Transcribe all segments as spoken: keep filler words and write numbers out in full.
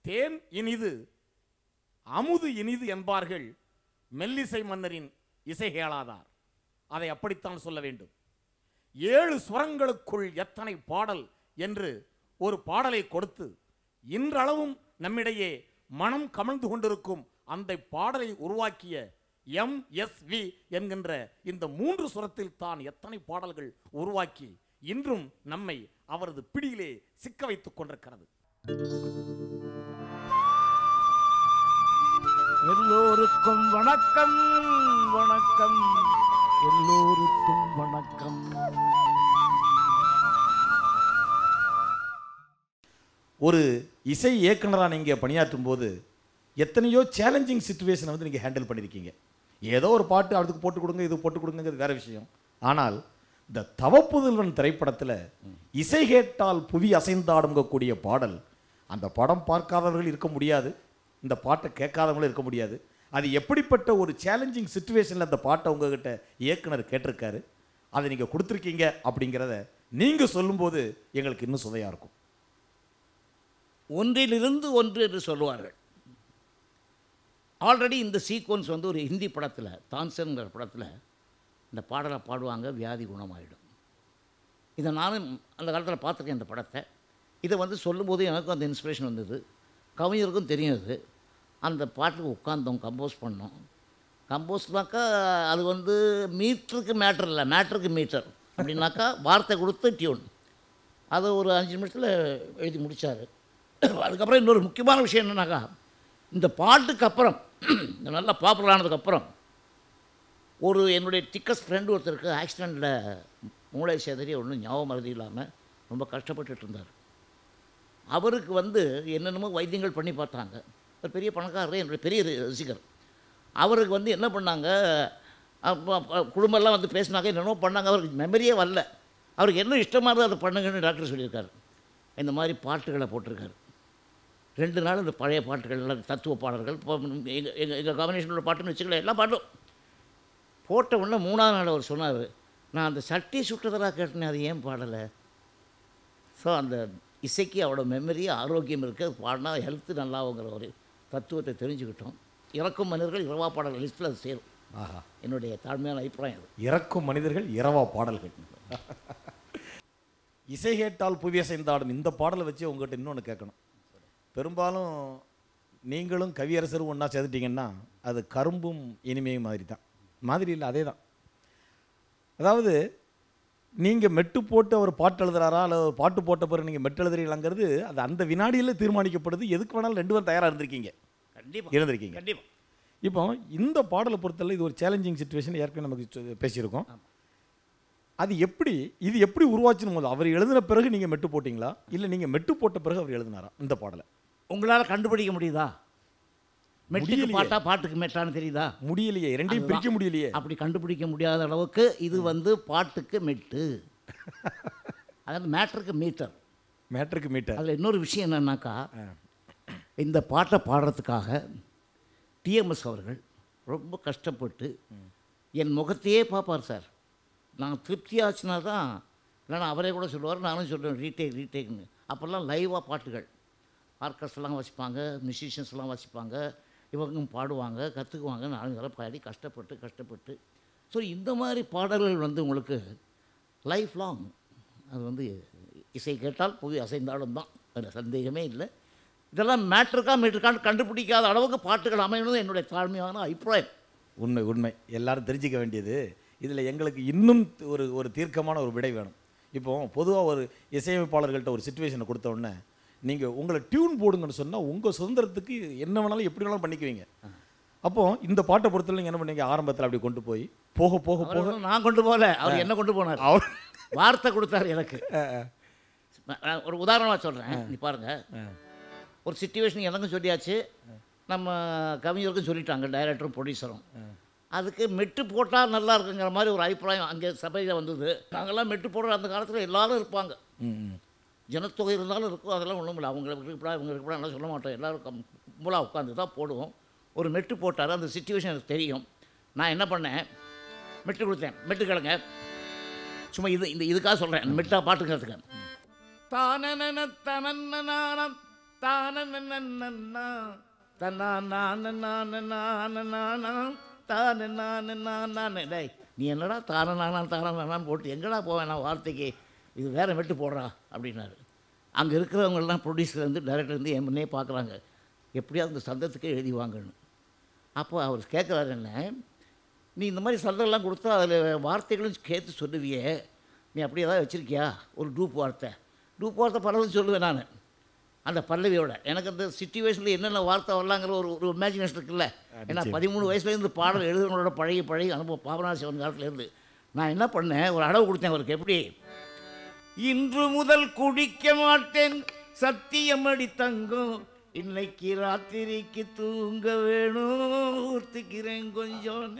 தேன் இனிது அமுது இனிது என்பார்கள் மெல்லிசை மன்னரின் இசை கேளாதார். அதை அப்படித்தான் சொல்ல வேண்டும். ஏழு சுரங்களுக்குள் எத்தனை பாடல் என்று ஒரு பாடலை கொடுத்து இன்றளவும் நம்மிடையே மனம் கமழ்ந்து கொண்டிருக்கும் அந்த பாடலை உருவாக்கிய எம் எஸ் வி என்கின்ற இந்த மூன்று சுரத்தில் தான் எத்தனை பாடல்கள் உருவாக்கி இன்றும் நம்மை அவரது பிடியிலே சிக்க வைத்துக் கொண்டிருக்கிறது. எல்லோருக்கும் வணக்கம் வணக்கம் எல்லோருக்கும் வணக்கம். ஒரு இசை இயக்குனராக நீங்கள் பணியாற்றும் போது எத்தனையோ சேலஞ்சிங் சிச்சுவேஷனை வந்து நீங்கள் ஹேண்டில் பண்ணியிருக்கீங்க. ஏதோ ஒரு பாட்டு அதுக்கு போட்டு கொடுங்க, இது போட்டு கொடுங்கிறது வேற விஷயம். ஆனால் இந்த தவப்புதல்வன் திரைப்படத்தில் இசை கேட்டால் புவி அசைந்தாடுங்கக்கூடிய பாடல், அந்த படம் பார்க்காதவர்கள் இருக்க முடியாது, இந்த பாட்டை கேட்காதவங்களும் இருக்க முடியாது. அது எப்படிப்பட்ட ஒரு சேலஞ்சிங் சிச்சுவேஷனில் அந்த பாட்டை உங்ககிட்ட இயக்குனர் கேட்டிருக்காரு, அதை நீங்கள் கொடுத்துருக்கீங்க அப்படிங்கிறத நீங்கள் சொல்லும்போது எங்களுக்கு இன்னும் சுவையாக இருக்கும். ஒன்றிலிருந்து ஒன்று என்று சொல்லுவார்கள். ஆல்ரெடி இந்த சீக்வன்ஸ் வந்து ஒரு ஹிந்தி படத்தில், தான்சன்கிற படத்தில் இந்த பாடலை பாடுவாங்க, வியாதி குணமாயிடும். இதை நானும் அந்த காலத்தில் பார்த்துருக்கேன் இந்த படத்தை. இதை வந்து சொல்லும்போது எனக்கும் அந்த இன்ஸ்பிரேஷன் வந்தது, கவிஞருக்கும் தெரியும். அது அந்த பாட்டுக்கு உட்காந்தோம், கம்போஸ் பண்ணோம். கம்போஸ்னாக்கா அது வந்து மீட்டருக்கு மேட்டர் இல்லை, மேட்டருக்கு மீட்டர் அப்படின்னாக்கா வார்த்தை கொடுத்து டியூன். அதை ஒரு அஞ்சு நிமிஷத்தில் எழுதி முடித்தார். அதுக்கப்புறம் இன்னொரு முக்கியமான விஷயம் என்னன்னாக்கா, இந்த பாட்டுக்கு அப்புறம் நல்லா பாப்புலர் ஆனதுக்கப்புறம் ஒரு என்னுடைய திக்கஸ்ட் ஃப்ரெண்டு ஒருத்தருக்கு ஆக்சிடெண்ட்டில் மூளை சேதறி ஒன்றும் ஞாபகம் மறதி இல்லாமல் ரொம்ப கஷ்டப்பட்டுட்டு இருந்தார். அவருக்கு வந்து என்னென்னமோ வைத்தியங்கள் பண்ணி பார்த்தாங்க. ஒரு பெரிய பணக்காரர், என்னுடைய பெரிய ரசிகர். அவருக்கு வந்து என்ன பண்ணாங்க, குடும்பம்லாம் வந்து பேசினாங்க, என்னென்னமோ பண்ணாங்க. அவருக்கு மெமரியே வரல. அவருக்கு என்ன இஷ்டமாக இருந்தால் அதை பண்ணுங்கன்னு டாக்டர் சொல்லியிருக்காரு. இந்த மாதிரி பாட்டுகளை போட்டிருக்காரு. ரெண்டு நாள் இந்த பழைய பாட்டுகள் எல்லாம் தத்துவ பாடல்கள், எங்கள் எங்கள் எங்கள் காம்பினேஷனோட பாட்டுன்னு வச்சுக்கல, எல்லாம் பாட்டும் போட்ட உடனே மூணாவது நாள் அவர் சொன்னார், நான் அந்த சட்டி சுட்டதெல்லாம் கேட்டேன், அது ஏன் பாடலை. ஸோ அந்த இசைக்கு அவரோட மெமரி ஆரோக்கியம் இருக்குது, அது பாடினா ஹெல்த்து நல்லாவுங்கிற ஒரு தத்துவத்தை தெரிஞ்சுக்கிட்டோம். இறக்கும் மனிதர்கள் இரவா பாடல் லிஸ்ட்டில் அது சேரும். ஆஹா, என்னுடைய தாழ்மையான அபிப்பிராயம் அது. இறக்கும் மனிதர்கள் இரவா பாடல்கள். இசை கேட்டால் புவி அசைந்தாடும் இந்த பாடலை வச்சு உங்கள்கிட்ட இன்னொன்று கேட்கணும். பெரும்பாலும் நீங்களும் கவியரசரும் ஒன்றா சேர்த்துட்டிங்கன்னா அது கரும்பும் இனிமையும் மாதிரி தான். மாதிரி இல்லை, அதே தான். அதாவது நீங்கள் மெட்டு போட்டு அவர் பாட்டு எழுதுறாரா அல்லது ஒரு பாட்டு போட்ட பிறகு நீங்கள் மெட்டு எழுதுறீங்களாங்கிறது அது அந்த வினாடியில் தீர்மானிக்கப்படுது. எதுக்கு வேணாலும் ரெண்டு பேரும் தயாராக இருந்திருக்கீங்க. கண்டிப்பாக இருந்திருக்கீங்க. கண்டிப்பாக. இப்போ இந்த பாடலை பொறுத்தவரை இது ஒரு சேலஞ்சிங் சிச்சுவேஷன் ஏற்கனவே நமக்கு பேசியிருக்கோம். அது எப்படி இது எப்படி உருவாச்சுன்னு போது அவர் எழுதின பிறகு நீங்கள் மெட்டு போட்டிங்களா இல்லை நீங்கள் மெட்டு போட்ட பிறகு அவர் எழுதினாரா இந்த பாடலை? உங்களால் கண்டுபிடிக்க முடியுதா? மெட்டுக்கு பாட்டா பாட்டுக்கு மெட்டான்னு தெரியுதா? முடியலையே, ரெண்டையும் பிரிக்க முடியலையே. அப்படி கண்டுபிடிக்க முடியாத அளவுக்கு இது வந்து பாட்டுக்கு மெட்டு, அதாவது மேட்டருக்கு மீட்டர். மேட்டருக்கு மீட்டர். அதில் இன்னொரு விஷயம் என்னன்னாக்கா, இந்த பாட்டை பாடுறதுக்காக டிஎம்எஸ் அவர்கள் ரொம்ப கஷ்டப்பட்டு என் முகத்தையே பார்ப்பார் சார். நான் திருப்தி ஆச்சுன்னா தான், இல்லைன்னா அவரே கூட சொல்லுவார், நானும் சொல்லுவேன் ரீடேக் ரீடேக்னு. அப்போல்லாம் லைவாக பாட்டுகள் ஆர்கெஸ்ட்ராலாம் வாசிப்பாங்க, மியூசிஷியன்ஸ்லாம் வாசிப்பாங்க, இவங்க பாடுவாங்க, கற்றுக்குவாங்க. நாலு தடவை பாடி கஷ்டப்பட்டு கஷ்டப்பட்டு ஸோ இந்த மாதிரி பாடல்கள் வந்து உங்களுக்கு லைஃப் லாங் அது வந்து இசை கேட்டால் புவி அசைந்தாலும் தான், அதில் சந்தேகமே இல்லை. இதெல்லாம் மேட்ருக்கா மீட்டருக்கான்னு கண்டுபிடிக்காத அளவுக்கு பாட்டுகள் அமையணும் என்னுடைய தாழ்மையான அபிப்பிராயம். உண்மை உண்மை எல்லாரும் தெரிஞ்சிக்க வேண்டியது. இதில் எங்களுக்கு இன்னும் ஒரு ஒரு தீர்க்கமான ஒரு விடை வேணும். இப்போ பொதுவாக ஒரு இசையமைப்பாளர்கள்ட்ட ஒரு சிச்சுவேஷனை கொடுத்த உடனே நீங்கள் உங்களை டியூன் போடுங்கன்னு சொன்னால் உங்கள் சுதந்திரத்துக்கு என்ன வேணாலும் எப்படி வேணாலும் பண்ணிக்குவீங்க. அப்போது இந்த பாட்டை பொறுத்தவரை நீங்கள் என்ன பண்ணீங்க, ஆரம்பத்தில் அப்படி கொண்டு போய் போக போக போக நான் கொண்டு போகல, அவர் என்ன கொண்டு போனார், அவர் வார்த்தை கொடுத்தாரு எனக்கு. ஒரு உதாரணமாக சொல்கிறேன், நீ பாருங்கள். ஒரு சிச்சுவேஷன் எனக்கும் சொல்லியாச்சு, நம்ம கவிஞருக்கும் சொல்லிட்டாங்க, டைரக்டரும் ப்ரொடியூசரும். அதுக்கு மெட்டு போட்டால் நல்லா இருக்குங்கிற மாதிரி ஒரு அபிப்பிராயம் அங்கே சபையில் வந்தது. நாங்கள்லாம் மெட்டு போடுற அந்த காலத்தில் எல்லோரும் இருப்பாங்க, ஜனத்தொகை இருந்தாலும் இருக்கும், அதெல்லாம் ஒன்றும் இல்லை. அவங்க இருக்கப்படா இவங்க இருக்கப்படா எல்லாம் சொல்ல மாட்டோம், எல்லோரும் கும்பலாக உட்காந்து தான் போடுவோம். ஒரு மெட்டு போட்டார், அந்த சிச்சுவேஷன் எனக்கு தெரியும். நான் என்ன பண்ணேன், மெட்டு கொடுத்தேன், மெட்டு கிழங்க சும்மா இது இந்த இதுக்காக சொல்கிறேன், மெட்டா பாட்டுங்கிறதுக்கு. தானன தனன்னனானம் தானன்னா தன்னா தானே. டேய் நீ என்னடா தான நானா தான நானான்னு போட்டு எங்கடா போவேன் நான் வார்த்தைக்கு, இது வேறு மெட்டு போடுறா அப்படின்னாரு. அங்கே இருக்கிறவங்கெல்லாம் ப்ரொடியூசர் வந்து டைரக்டர் வந்து என் முன்னே பார்க்குறாங்க, எப்படியாவது இந்த சந்தத்துக்கே எழுதி வாங்கன்னு. அப்போ அவர் கேட்குறாரு, என்ன நீ இந்த மாதிரி சந்தெல்லாம் கொடுத்தா அதில் வார்த்தைகளும் கேட்டு சொல்லுவியே, நீ அப்படி ஏதாவது வச்சுருக்கியா ஒரு டூப் வார்த்தை? டூப் வார்த்தை பரவாயில்ல சொல்லுவேன் நான் அந்த பல்லவியோட. எனக்கு அந்த சிச்சுவேஷனில் என்னென்ன வார்த்தை வரலாங்கிற ஒரு ஒரு இமேஜினேஷன் இருக்குல்ல. ஏன்னா பதிமூணு வயசுலேருந்து பாடல் எழுதுனோட பழகி பழகி அனுபவம் பாபநாத சிவன் காலத்துலேருந்து நான் என்ன பண்ணேன், ஒரு அளவு கொடுத்தேன் அவருக்கு. எப்படி, இன்று முதல் குடிக்க மாட்டேன் சத்தியம் அடி தங்கம், இன்னைக்கு ராத்திரிக்கு தூங்க வேணும் ஊற்றுக்கிறேன் கொஞ்சம்.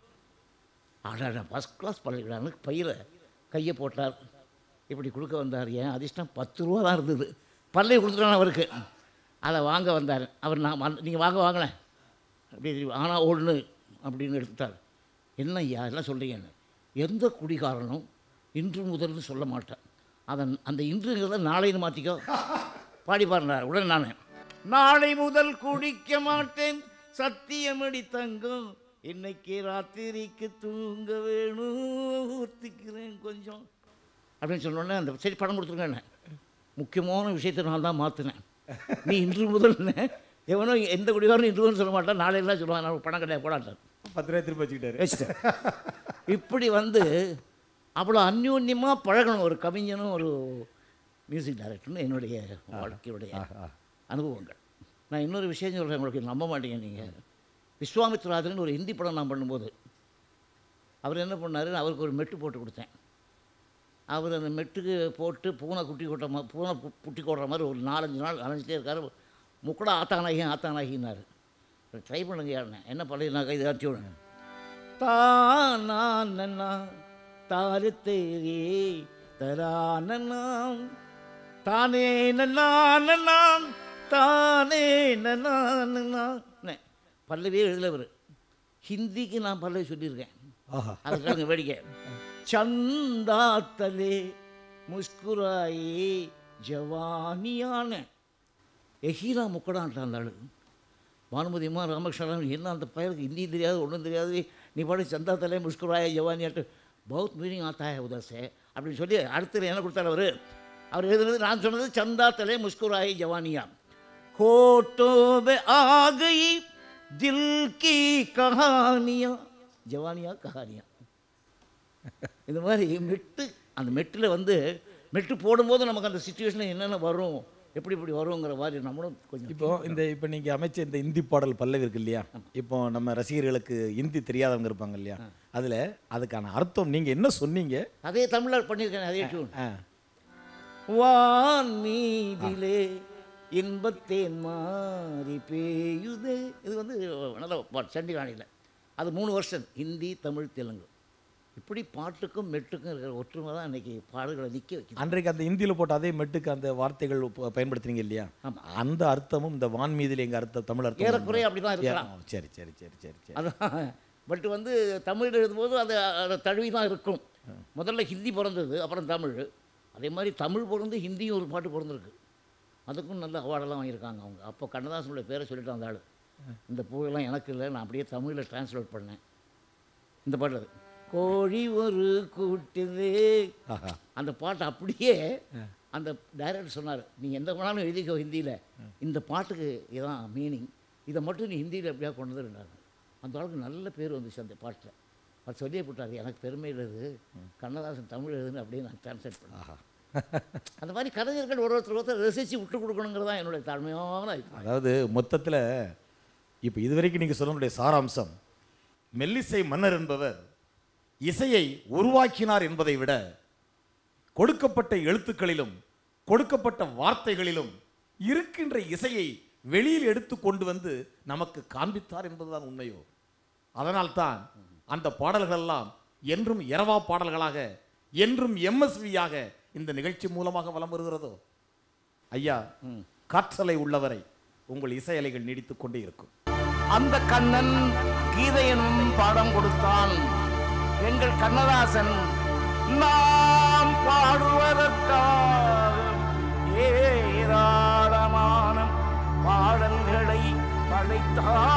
ஆடா ஃபஸ்ட் கிளாஸ் பள்ளிக்கூடான்னு பையில் கையை போட்டார், இப்படி கொடுக்க வந்தார். ஏன் அதிர்ஷ்டம் பத்து ரூபா தான் இருந்தது, பல்லை கொடுத்துட்டான் அவருக்கு. அதை வாங்க வந்தார் அவர். நான் நீங்கள் வாங்க வாங்கினேன் அப்படி ஆனால் ஒன்று அப்படின்னு எடுத்துட்டார். என்ன ஐயா எல்லாம் சொல்கிறீங்கன்னு, எந்த குடிகாரனும் இன்று முதல்னு சொல்ல மாட்டேன், அதன் அந்த இன்றுங்கிறத நாளைன்னு மாற்றிக்கோ பாடி பாருனார். உடனே நான் நாளை முதல் குடிக்க மாட்டேன் சத்தியமடி தங்கம், இன்னைக்கு ராத்திரிக்கு தூங்க வேணும் ஊற்றிக்கிறேன் கொஞ்சம் அப்படின்னு சொன்னோன்னே அந்த சரி பணம் கொடுத்துருங்க. முக்கியமான விஷயத்தை நான் தான் மாற்றினேன். நீ இன்று முதல் எவனோ எந்த குடிகாரனும் இன்று முதல் சொல்ல மாட்டான், நாளையெல்லாம் சொல்லுவான் நான் பணம் கிடையாது போடாட்டார். பத்து ரூபாய் திருப்பி வச்சுக்கிட்டாரு வச்சுட்டேன். இப்படி வந்து அவ்வளோ அந்யோன்யமாக பழகணும் ஒரு கவிஞனும் ஒரு மியூசிக் டைரக்டர்னு என்னுடைய வாழ்க்கையுடைய அனுபவங்கள். நான் இன்னொரு விஷயம் சொல்கிறேன், உங்களுக்கு நம்ப மாட்டீங்க நீங்கள். விஸ்வாமித்ராதன் ஒரு ஹிந்தி படம் நான் பண்ணும்போது அவர் என்ன பண்ணார், அவருக்கு ஒரு மெட்டு போட்டு கொடுத்தேன். அவர் அந்த மெட்டுக்கு போட்டு பூனை குட்டி கொட்ட மாதிரி பூனை குட்டி கொட்டுற மாதிரி ஒரு நாலஞ்சு நாள் அலைஞ்சிட்டே இருக்கார். முக்கடா ஆத்தானாகி ஆத்தானாகினார். ட்ரை பண்ணுங்க யாருன்னு என்ன பழைய கைது ஆட்சி தானா தாரு தேரே தரானாம் தானே நன்னாம் தானே நன்னா. பல்லவியே எழுதவர், ஹிந்திக்கு நான் பல்லவி சொல்லியிருக்கேன். அதுக்காக வேடிக்கை. சந்தாத்தலே முஸ்குராயே ஜவானியான எஹீரா முக்கடான்ட்டான் அந்த ஆளு. பானுமதியம்மா ராமகிருஷ்ணன் என்ன அந்த பையனுக்கு ஹிந்தி தெரியாது ஒன்றும் தெரியாது, நீ பாடி சந்தாத்தலே முஸ்குராயே ஜவானியாட்டு பௌத் மீனிங் ஆத்தா ஹே உதர்ஸே அப்படின்னு சொல்லி அடுத்து என்ன கொடுத்தாரு அவர். அவர் எழுதுனது நான் சொன்னது சந்தாத்தலே முஸ்குராயே ஜவானியா. ஹோட்டோபே ஆகி தில் கி கஹானியா ஜவானியா கஹானியா. இந்த மாதிரி மெட்டு, அந்த மெட்டில் வந்து மெட்டு போடும்போது நமக்கு அந்த சுச்சுவேஷனில் என்னென்ன வரும் எப்படி இப்படி வருங்கிற மாதிரி நம்மளும் கொஞ்சம். இப்போ இந்த இப்போ நீங்கள் அமைச்ச இந்த இந்தி பாடல் பல்லவி இருக்கு இல்லையா, இப்போ நம்ம ரசிகர்களுக்கு ஹிந்தி தெரியாதவங்க இருப்பாங்க இல்லையா, அதில் அதுக்கான அர்த்தம் நீங்கள் என்ன சொன்னீங்க? அதே தமிழில் பண்ணியிருக்கேன், அதே டியூன். வான் மீதிலே இன்பத்தேன் மாறி பேயுதே, இது வந்து நல்ல பாட்டு சண்டிகாணியில். அது மூணு வருஷம் ஹிந்தி தமிழ் தெலுங்கு. இப்படி பாட்டுக்கும் மெட்டுக்கும் இருக்கிற ஒற்றுமை தான் இன்றைக்கி பாடல்களை நிற்க வைக்கும். அன்றைக்கு அந்த ஹிந்தியில் போட்ட அதே மெட்டுக்கு அந்த வார்த்தைகள் பயன்படுத்துறீங்க இல்லையா, அந்த அர்த்தமும் இந்த வான் மீதில் எங்கள் அர்த்தம் தமிழ் அர்த்தம் ஏறக்குறைய அப்படி தான் இருக்கலாம். சரி சரி சரி சரி சரி அதான். பட் வந்து தமிழ் எழுதும்போது அது அதை தழுவி தான் இருக்கும். முதல்ல ஹிந்தி பிறந்தது, அப்புறம் தமிழ். அதே மாதிரி தமிழ் பிறந்து ஹிந்தியும் ஒரு பாட்டு பிறந்திருக்கு. அதுக்கும் நல்ல அவார்டெல்லாம் வாங்கியிருக்காங்க அவங்க. அப்போ கண்ணதாசனுடைய பேரை சொல்லிட்டு அந்த ஆள், இந்த பூவெல்லாம் எனக்கு இல்லை, நான் அப்படியே தமிழில் டிரான்ஸ்லேட் பண்ணேன் இந்த பாட்டு. அது கோழி ஒரு கூட்டுது அந்த பாட்டு அப்படியே அந்த டைரக்டர் சொன்னார், நீ எந்த வேணாலும் எழுதிக்கோ ஹிந்தியில், இந்த பாட்டுக்கு இதுதான் மீனிங், இதை மட்டும் நீ ஹிந்தியில் எப்படியா கொண்டு வந்துருந்தாங்க. அந்த அளவுக்கு நல்ல பேர் வந்துச்சு அந்த பாட்டில். அது சொல்லியே போட்டார், எனக்கு பெருமை எழுது கண்ணதாசன் தமிழ் எழுதுன்னு அப்படியே நான் டிரான்ஸ்லேட் பண்ணேன். அந்த மாதிரி கலைஞர்கள் ஒரு ஒருத்தர் ஒருத்தர் ரசித்து விட்டு கொடுக்கணுங்கிறது தான் என்னுடைய தாழ்மையான. அதாவது மொத்தத்தில் இப்போ இதுவரைக்கும் நீங்கள் சொல்லக்கூடிய சாராம்சம், மெல்லிசை மன்னர் என்பவர் இசையை உருவாக்கினார் என்பதை விட கொடுக்கப்பட்ட எழுத்துக்களிலும் கொடுக்கப்பட்ட வார்த்தைகளிலும் இருக்கின்ற இசையை வெளியில் எடுத்து கொண்டு வந்து நமக்கு காண்பித்தார் என்பதுதான் உண்மையோ. அதனால்தான் அந்த பாடல்களெல்லாம் என்றும் இரவா பாடல்களாக என்றும் எம்எஸ்வியாக இந்த நிகழ்ச்சி மூலமாக வலம் வருகிறதோ. ஐயா, காற்றலை உள்ளவரை உங்கள் இசை அலைகள் நீடித்துக் கொண்டே இருக்கும். அந்த கண்ணன் கீதையனும் பாடம் கொடுத்தான். எங்கள் கண்ணதாசன் நாம் பாடுவதற்காக ஏராளமான தா